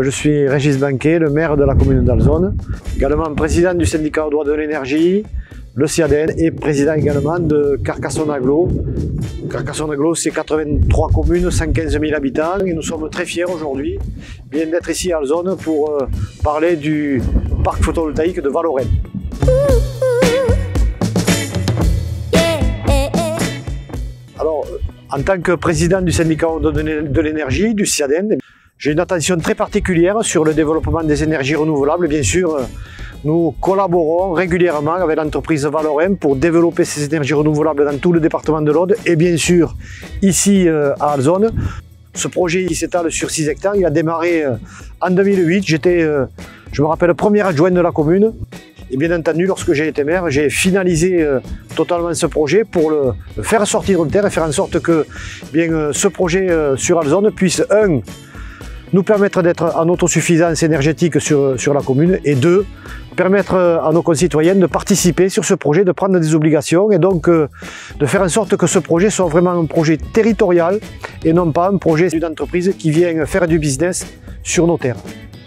je suis Régis Banquet, le maire de la commune d'Alzone, également président du syndicat au droit de l'énergie, le CIADEN, et président également de Carcassonne Agglo. Carcassonne Agglo, c'est 83 communes, 115 000 habitants, et nous sommes très fiers aujourd'hui d'être ici à Alzone pour parler du parc photovoltaïque de Valorem. Alors, en tant que président du syndicat de l'énergie, du CIADEN, j'ai une attention très particulière sur le développement des énergies renouvelables. Bien sûr, nous collaborons régulièrement avec l'entreprise Valorem pour développer ces énergies renouvelables dans tout le département de l'Aude et bien sûr ici à Alzone. Ce projet il s'étale sur 6 hectares, il a démarré en 2008, j'étais, je me rappelle, premier adjoint de la commune. Et bien entendu, lorsque j'ai été maire, j'ai finalisé totalement ce projet pour le faire sortir de terre et faire en sorte que ce projet sur Alzone puisse, nous permettre d'être en autosuffisance énergétique sur la commune, et 2, permettre à nos concitoyens de participer sur ce projet, de prendre des obligations et donc de faire en sorte que ce projet soit vraiment un projet territorial et non pas un projet d'une entreprise qui vient faire du business sur nos terres.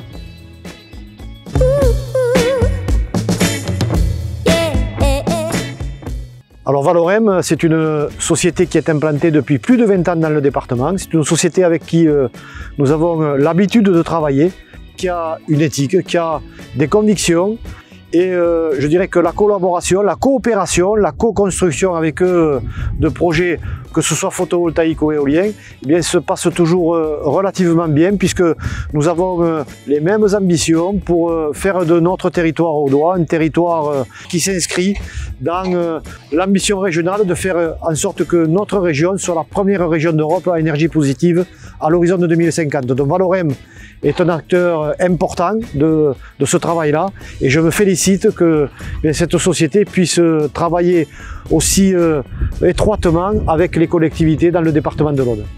Alors Valorem, c'est une société qui est implantée depuis plus de 20 ans dans le département. C'est une société avec qui nous avons l'habitude de travailler, qui a une éthique, qui a des convictions. Et je dirais que la collaboration, la coopération, la co-construction avec eux de projets, que ce soit photovoltaïque ou éolien, se passe toujours relativement bien, puisque nous avons les mêmes ambitions pour faire de notre territoire audois un territoire qui s'inscrit dans l'ambition régionale de faire en sorte que notre région soit la première région d'Europe à énergie positive à l'horizon de 2050. Donc Valorem est un acteur important de ce travail-là, et je me félicite que cette société puisse travailler aussi étroitement avec les collectivités dans le département de l'Aude.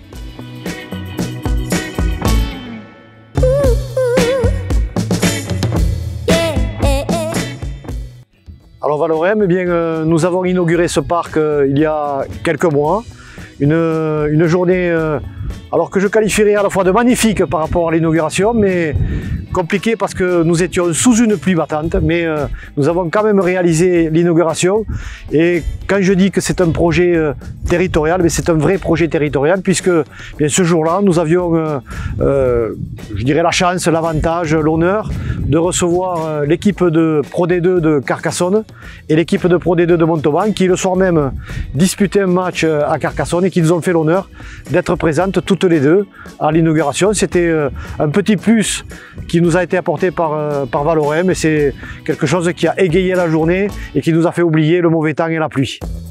Alors Valorem, nous avons inauguré ce parc il y a quelques mois, une journée alors que je qualifierais à la fois de magnifique par rapport à l'inauguration, mais compliqué parce que nous étions sous une pluie battante, mais nous avons quand même réalisé l'inauguration. Et quand je dis que c'est un projet territorial, c'est un vrai projet territorial, puisque ce jour-là, nous avions, je dirais, la chance, l'avantage, l'honneur de recevoir l'équipe de Pro D2 de Carcassonne et l'équipe de Pro D2 de Montauban, qui le soir même disputaient un match à Carcassonne et qui nous ont fait l'honneur d'être présentes toutes les deux à l'inauguration. C'était un petit plus qui nous a été apporté par Valorem, et c'est quelque chose qui a égayé la journée et qui nous a fait oublier le mauvais temps et la pluie.